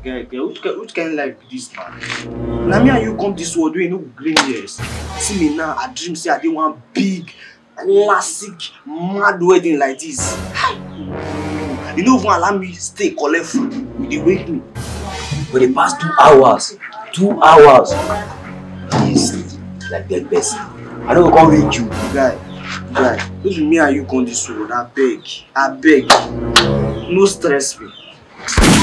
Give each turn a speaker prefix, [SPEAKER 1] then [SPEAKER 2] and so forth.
[SPEAKER 1] Which kind of life be this, man? Now me and you come this world, we no green years. See me now, I dream say I did one big, classic, mad wedding like this. You know, if you allow me stay collect food, you wake me.
[SPEAKER 2] For the past 2 hours, 2 hours, he's like that person. I don't come with you.
[SPEAKER 1] Guy, if me and you come this world, I beg, no stress me.